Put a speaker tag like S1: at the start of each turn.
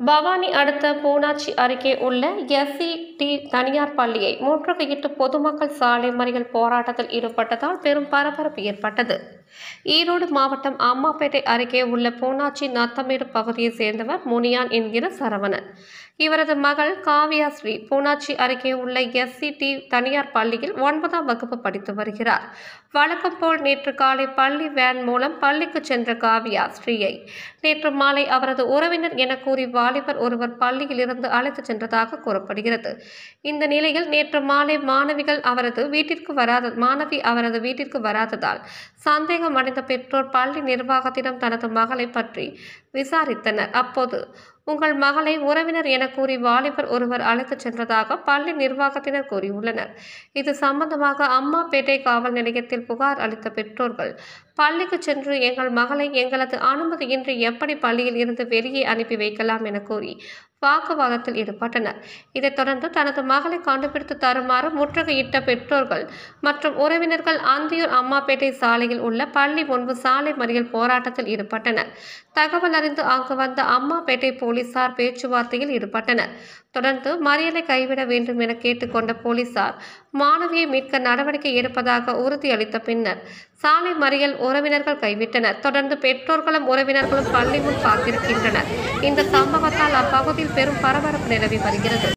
S1: பவானி அடுத்த பூனாச்சி அருகே உள்ள எஸ்சிடி தனியார் பள்ளியை முற்றுகையிட்டு பொதுமக்கள் சாலை மறியல் போராட்டத்தில் ஈடுபட்டதால் பெரும் பரபரப்பு ஏற்பட்டது. ஈரோடு மாவட்டம் அம்மாப்பேட்டை அருகே உள்ள பூனாச்சி நத்தமேடு பகுதியை சேர்ந்தவர் முனியான் என்கிற சரவணன். இவரது மகள் காவியாஸ்ரீ பூனாச்சி அருகே உள்ள எஸ்சிடி தனியார் பள்ளியில் 9ஆம் வகுப்பு படித்து வருகிறார். வழக்கம் போல் நேற்று காலை பள்ளி வேன் மூலம் பள்ளிக்கு சென்ற காவியாஸ்ரீயை நேற்று மாலை அவரது உறவினர் என கூறி வாலிபர் ஒருவர் பள்ளியில் இருந்து அழைத்து சென்றதாக கூறப்படுகிறது. இந்த நிலையில் நேற்று மாலை மாணவி அவரது வீட்டிற்கு வராததால் சந்தேகம் அடைந்த பெற்றோர் பள்ளி நிர்வாகத்திடம் தனது மகளை பற்றி விசாரித்தனர். அப்போது உங்கள் மகளை உறவினர் என கூறி வாலிபர் ஒருவர் அழைத்துச் சென்றதாக பள்ளி நிர்வாகத்தினர் கூறியுள்ளனர். இது சம்பந்தமாக அம்மாப்பேட்டை காவல் நிலையத்தில் புகார் அளித்த பெற்றோர்கள் பள்ளிக்கு சென்று எங்கள் மகளை எங்களது அனுமதியின்றி எப்படி பள்ளியில் இருந்து வெளியே அனுப்பி வைக்கலாம் என கூறி வாக்குவாதத்தில் ஈடுபட்டனர். இதைத் தொடர்ந்து தனது மகளை கண்டுபிடித்து தருமாறு முற்றுகையிட்ட பெற்றோர்கள் மற்றும் உறவினர்கள் அந்தியூர் அம்மாப்பேட்டை சாலையில் உள்ள பள்ளி முன்பு சாலை மறியல் போராட்டத்தில் ஈடுபட்டனர். தகவல் அறிந்து அங்கு வந்த அம்மாப்பேட்டை போலீசார் பேச்சுவார்த்தையில் ஈடுபட்டனர். தொடர்ந்து மறியலை கைவிட வேண்டும் என கேட்டுக்கொண்ட போலீசார் மாணவியை மீட்க நடவடிக்கை எடுப்பதாக உறுதியளித்த பின்னர் சாலை மறியல் உறவினர்கள் கைவிட்டனர். தொடர்ந்து பெற்றோர்களும் உறவினர்களும் பள்ளி முன் காத்திருக்கின்றனர். இந்த சம்பவத்தால் அப்பகுதியில் பெரும் பரபரப்பு நிலவி வருகிறது.